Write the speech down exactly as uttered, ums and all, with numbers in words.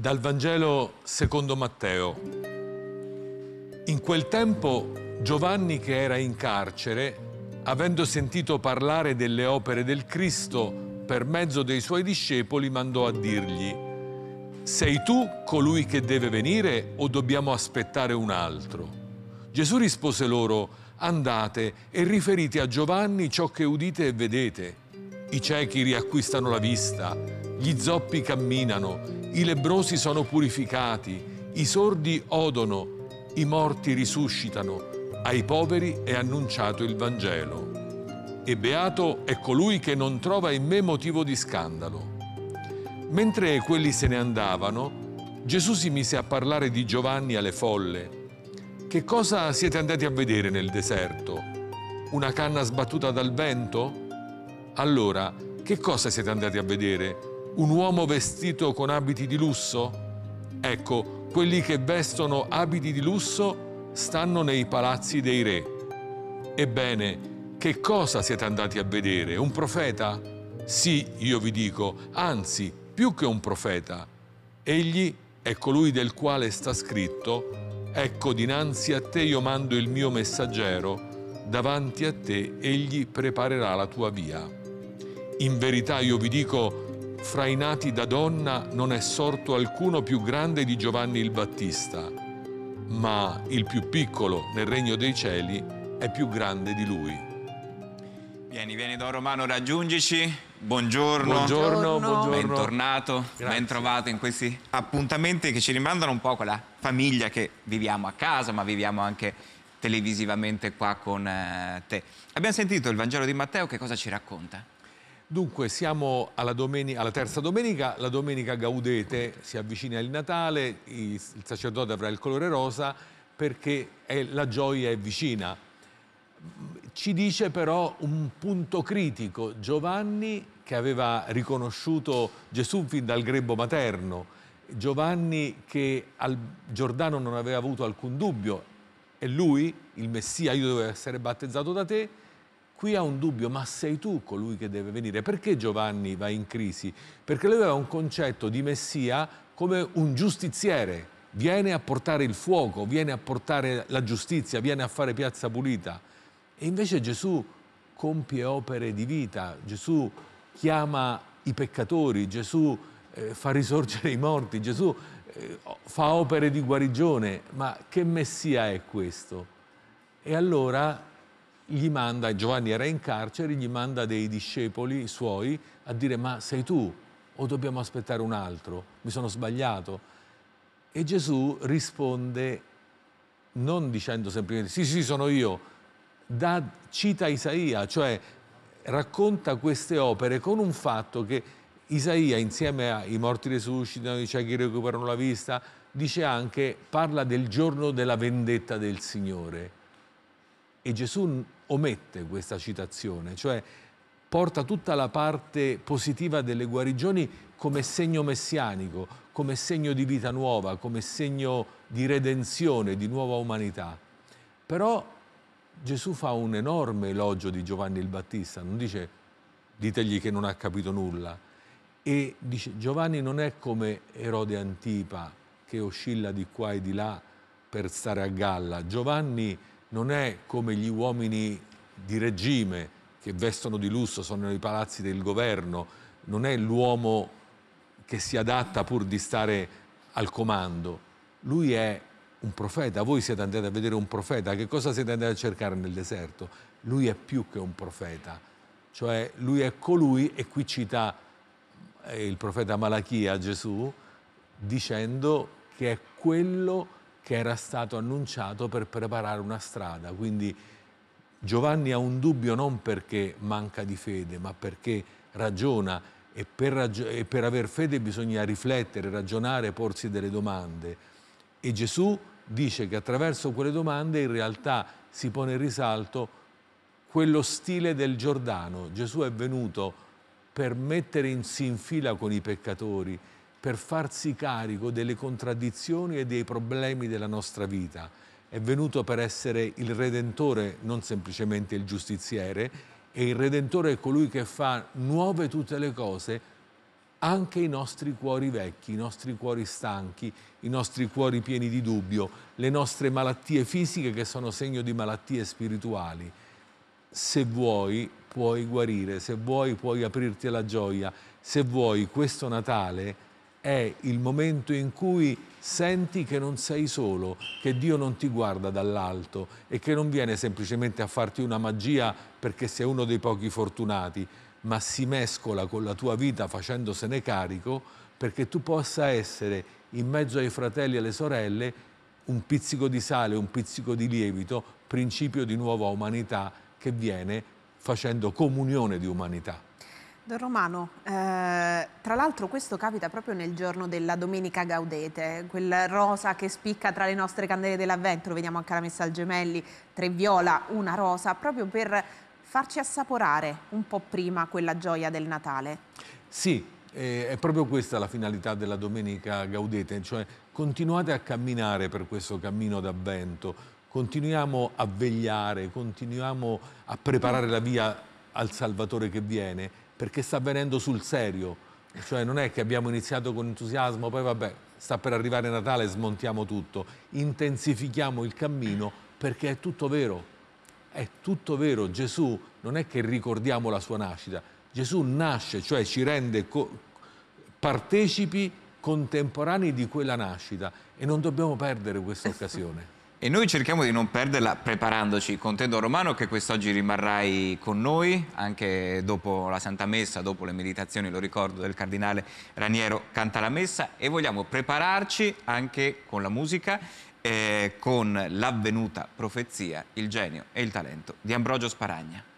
Dal Vangelo secondo Matteo. In quel tempo Giovanni, che era in carcere, avendo sentito parlare delle opere del Cristo per mezzo dei suoi discepoli, mandò a dirgli: «Sei tu colui che deve venire o dobbiamo aspettare un altro?» Gesù rispose loro: «Andate e riferite a Giovanni ciò che udite e vedete. I ciechi riacquistano la vista, gli zoppi camminano, i lebbrosi sono purificati, i sordi odono, i morti risuscitano, ai poveri è annunciato il Vangelo. E beato è colui che non trova in me motivo di scandalo». Mentre quelli se ne andavano, Gesù si mise a parlare di Giovanni alle folle. «Che cosa siete andati a vedere nel deserto? Una canna sbattuta dal vento? Allora, che cosa siete andati a vedere? Un uomo vestito con abiti di lusso? Ecco, quelli che vestono abiti di lusso stanno nei palazzi dei re. Ebbene, che cosa siete andati a vedere? Un profeta? Sì, io vi dico, anzi, più che un profeta. Egli è colui del quale sta scritto: ecco, dinanzi a te io mando il mio messaggero, davanti a te egli preparerà la tua via. In verità io vi dico, fra i nati da donna non è sorto alcuno più grande di Giovanni il Battista, ma il più piccolo nel regno dei cieli è più grande di lui». Vieni, vieni Don Romano, raggiungici. Buongiorno. Buongiorno, buongiorno. Bentornato, Grazie. ben trovato in questi appuntamenti che ci rimandano un po' a quella famiglia che viviamo a casa, ma viviamo anche televisivamente qua con eh, te. Abbiamo sentito il Vangelo di Matteo, che cosa ci racconta? Dunque, siamo alla, domenica, alla terza domenica, la domenica Gaudete, si avvicina il Natale, il sacerdote avrà il colore rosa perché è, la gioia è vicina. Ci dice però un punto critico: Giovanni, che aveva riconosciuto Gesù fin dal grembo materno, Giovanni che al Giordano non aveva avuto alcun dubbio, è lui, il Messia, io devo essere battezzato da te. Qui ha un dubbio: ma sei tu colui che deve venire? Perché Giovanni va in crisi? Perché lui aveva un concetto di Messia come un giustiziere, viene a portare il fuoco, viene a portare la giustizia, viene a fare piazza pulita. E invece Gesù compie opere di vita, Gesù chiama i peccatori, Gesù eh, fa risorgere i morti, Gesù eh, fa opere di guarigione. Ma che Messia è questo? E allora gli manda, Giovanni era in carcere, gli manda dei discepoli suoi a dire: ma sei tu o dobbiamo aspettare un altro? Mi sono sbagliato? E Gesù risponde non dicendo semplicemente sì sì sono io, da, cita Isaia, cioè racconta queste opere con un fatto che Isaia, insieme ai morti risuscitano, i ciechi recuperano la vista, dice anche, parla del giorno della vendetta del Signore. E Gesù omette questa citazione, cioè porta tutta la parte positiva delle guarigioni come segno messianico, come segno di vita nuova, come segno di redenzione, di nuova umanità. Però Gesù fa un enorme elogio di Giovanni il Battista, non dice ditegli che non ha capito nulla, e dice Giovanni non è come Erode Antipa che oscilla di qua e di là per stare a galla. Giovanni non è come gli uomini di regime che vestono di lusso, sono nei palazzi del governo, non è l'uomo che si adatta pur di stare al comando. Lui è un profeta. Voi siete andati a vedere un profeta. Che cosa siete andati a cercare nel deserto? Lui è più che un profeta. Cioè lui è colui, e qui cita il profeta Malachia, Gesù, dicendo che è quello che era stato annunciato per preparare una strada. Quindi Giovanni ha un dubbio non perché manca di fede, ma perché ragiona, e per, ragio- e per aver fede bisogna riflettere, ragionare, porsi delle domande. E Gesù dice che attraverso quelle domande in realtà si pone in risalto quello stile del Giordano. Gesù è venuto per mettersi in fila con i peccatori, per farsi carico delle contraddizioni e dei problemi della nostra vita. È venuto per essere il Redentore, non semplicemente il giustiziere, e il Redentore è colui che fa nuove tutte le cose anche i nostri cuori vecchi, i nostri cuori stanchi, i nostri cuori pieni di dubbio, le nostre malattie fisiche che sono segno di malattie spirituali. Se vuoi puoi guarire, se vuoi puoi aprirti alla gioia, se vuoi questo Natale è il momento in cui senti che non sei solo, che Dio non ti guarda dall'alto e che non viene semplicemente a farti una magia perché sei uno dei pochi fortunati, ma si mescola con la tua vita facendosene carico perché tu possa essere in mezzo ai fratelli e alle sorelle un pizzico di sale, un pizzico di lievito, principio di nuova umanità che viene facendo comunione di umanità. Don Romano, eh, tra l'altro questo capita proprio nel giorno della Domenica Gaudete, quel rosa che spicca tra le nostre candele dell'Avvento, lo vediamo anche alla Messa al Gemelli, tre viola, una rosa, proprio per farci assaporare un po' prima quella gioia del Natale. Sì, eh, è proprio questa la finalità della Domenica Gaudete, cioè continuate a camminare per questo cammino d'Avvento, continuiamo a vegliare, continuiamo a preparare la via al Salvatore che viene, perché sta avvenendo sul serio, cioè non è che abbiamo iniziato con entusiasmo, poi vabbè, sta per arrivare Natale e smontiamo tutto, intensifichiamo il cammino perché è tutto vero, è tutto vero. Gesù non è che ricordiamo la sua nascita, Gesù nasce, cioè ci rende partecipi contemporanei di quella nascita e non dobbiamo perdere questa occasione. E noi cerchiamo di non perderla preparandoci con te, Don Romano, che quest'oggi rimarrai con noi, anche dopo la Santa Messa, dopo le meditazioni, lo ricordo, del Cardinale Raniero canta la Messa, e vogliamo prepararci anche con la musica, eh, con l'avvenuta profezia, il genio e il talento di Ambrogio Sparagna.